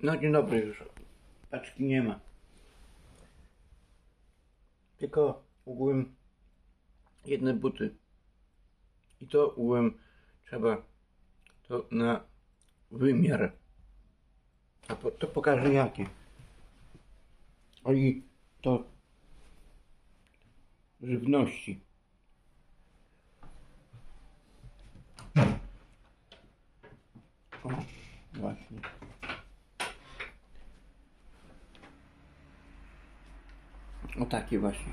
No dzień dobry już. Paczki nie ma. Tylko ogółem jedne buty. I to ogółem trzeba to na wymiar. A to pokażę jakie. O i to żywności. O, właśnie. O takie właśnie.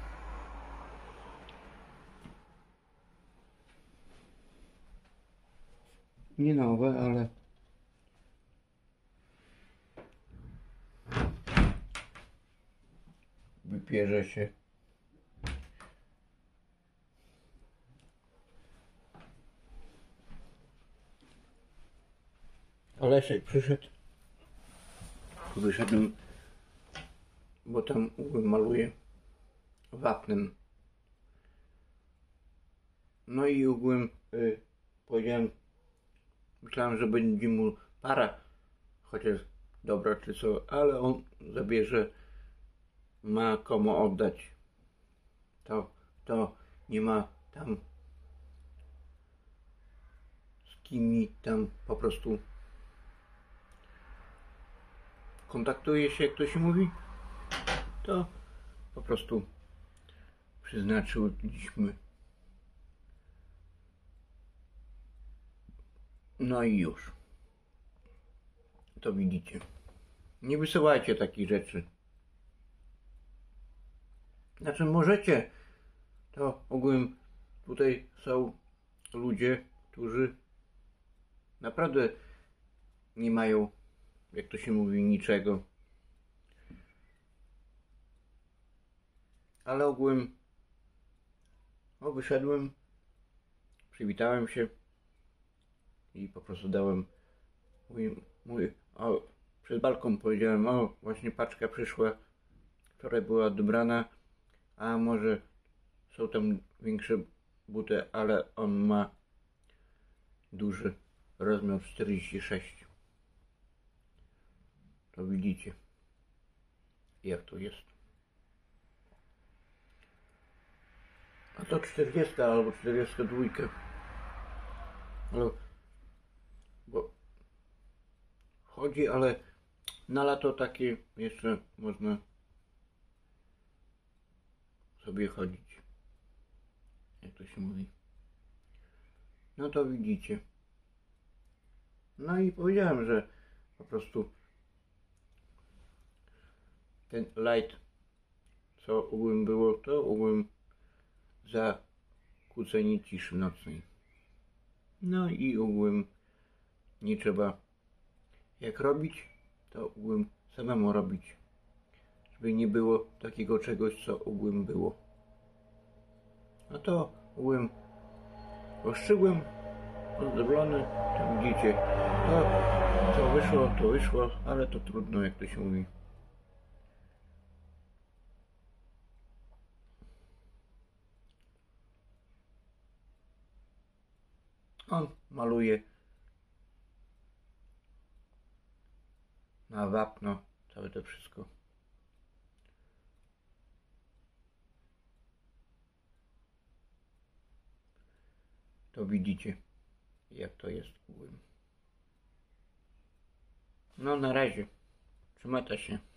Nie nowe, ale wypierze się. Oleszek przyszedł. Wyszedłem, bo tam maluję wapnem. No i ogółem powiedziałem, myślałem, że będzie mu para, chociaż dobra czy co, ale on zabierze, ma komu oddać. To nie ma tam z kim tam po prostu kontaktuje się, jak to się mówi, to po prostu przeznaczyliśmy. No i już. To widzicie. Nie wysyłajcie takich rzeczy. Znaczy możecie, to ogółem tutaj są ludzie, którzy naprawdę nie mają, jak to się mówi, niczego. Ale ogółem wyszedłem, przywitałem się i po prostu dałem przez balkon powiedziałem, właśnie paczka przyszła, wczoraj była odebrana, a może są tam większe buty, ale on ma duży rozmiar 46. To widzicie, jak to jest. A to 40 albo 42. Ale, bo chodzi, ale na lato takie jeszcze można sobie chodzić, jak to się mówi. No to widzicie. No i powiedziałem, że po prostu ten light, co ogółem było, to ogółem za kłócenie ciszy nocnej. No i ogółem nie trzeba jak robić, to ogółem samemu robić, żeby nie było takiego czegoś, co ogółem było. A to ogółem oszczygłem, ozdrobiony, to widzicie, to co wyszło, ale to trudno, jak to się mówi. On maluje na wapno całe to wszystko. To widzicie, jak to jest ogółem. No na razie, trzymajcie się.